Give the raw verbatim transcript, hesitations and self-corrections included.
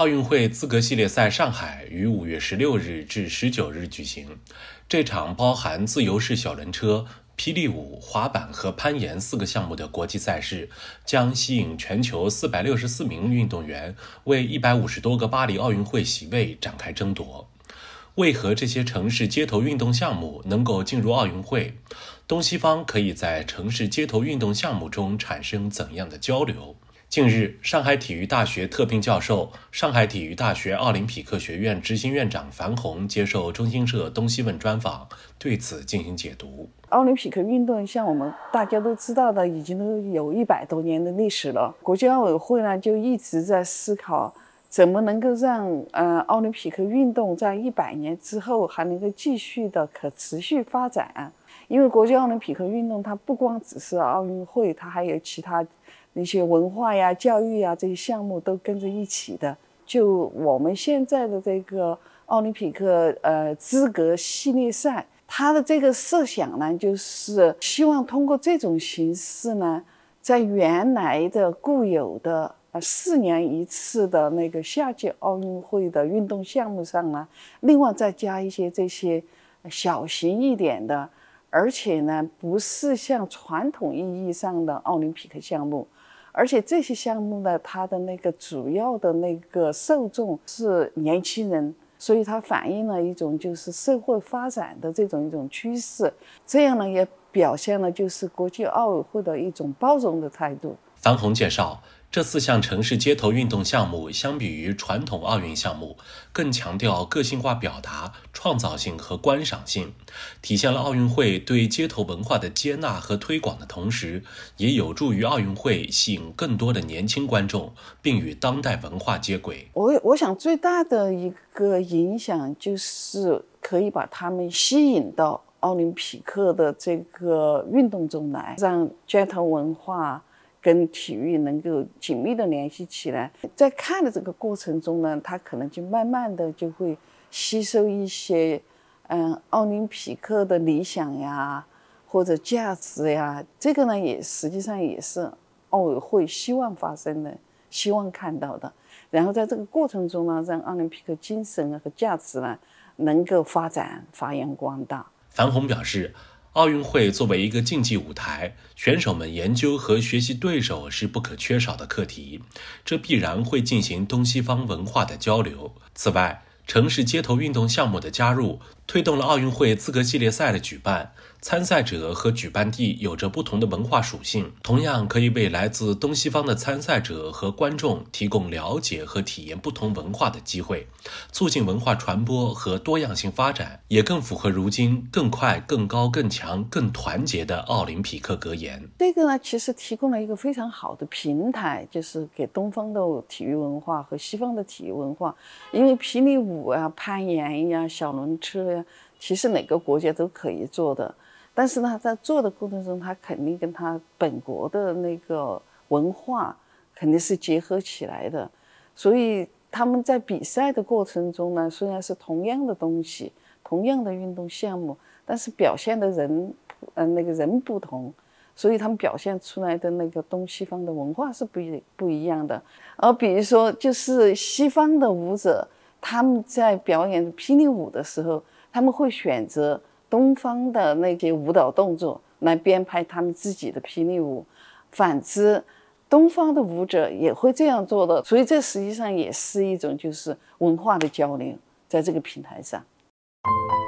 奥运会资格系列赛上海于五月十六日至十九日举行。这场包含自由式小轮车、霹雳舞、滑板和攀岩四个项目的国际赛事，将吸引全球四百六十四名运动员为一百五十多个巴黎奥运会席位展开争夺。为何这些城市街头运动项目能够进入奥运会？东西方可以在城市街头运动项目中产生怎样的交流？近日，上海体育大学特聘教授、上海体育大学奥林匹克学院执行院长樊宏接受中新社东西问专访，对此进行解读。 奥林匹克运动像我们大家都知道的，已经都有一百多年的历史了。国际奥委会呢，就一直在思考怎么能够让呃奥林匹克运动在一百年之后还能够继续的可持续发展。因为国际奥林匹克运动它不光只是奥运会，它还有其他那些文化呀、教育呀这些项目都跟着一起的。就我们现在的这个奥林匹克呃资格系列赛，它的这个设想呢，就是希望通过这种形式呢，在原来的固有的呃四年一次的那个夏季奥运会的运动项目上呢，另外再加一些这些小型一点的，而且呢不是像传统意义上的奥林匹克项目。而且这些项目呢，它的那个主要的那个受众是年轻人，所以它反映了一种就是社会发展的这种一种趋势。这样呢，也表现了就是国际奥委会的一种包容的态度。 樊宏介绍，这四项城市街头运动项目相比于传统奥运项目，更强调个性化表达、创造性和观赏性，体现了奥运会对街头文化的接纳和推广的同时，也有助于奥运会吸引更多的年轻观众，并与当代文化接轨。 我我想最大的一个影响就是可以把他们吸引到奥林匹克的这个运动中来，让街头文化跟体育能够紧密的联系起来。在看的这个过程中呢，他可能就慢慢的就会吸收一些嗯奥林匹克的理想呀或者价值呀，这个呢也实际上也是奥委会希望发生的，希望看到的。然后在这个过程中呢，让奥林匹克精神和价值呢能够发展发扬光大。 樊宏表示，奥运会作为一个竞技舞台，选手们研究和学习对手是不可缺少的课题，这必然会进行东西方文化的交流。此外，城市街头运动项目的加入，推动了奥运会资格系列赛的举办。参赛者和举办地有着不同的文化属性，同样可以为来自东西方的参赛者和观众提供了解和体验不同文化的机会，促进文化传播和多样性发展，也更符合如今更快、更高、更强、更团结的奥林匹克格言。 这个呢，其实提供了一个非常好的平台，就是给东方的体育文化和西方的体育文化。因为霹雳舞啊、攀岩呀、小轮车呀，其实哪个国家都可以做的。但是呢，在做的过程中，他肯定跟他本国的那个文化肯定是结合起来的。所以他们在比赛的过程中呢，虽然是同样的东西、同样的运动项目，但是表现的人，呃，那个人不同，所以他们表现出来的那个东西方的文化是不一不一样的。而比如说，就是西方的舞者，他们在表演霹雳舞的时候，他们会选择东方的那些舞蹈动作来编排他们自己的霹雳舞，反之东方的舞者也会这样做的。所以这实际上也是一种就是文化的交流，在这个平台上。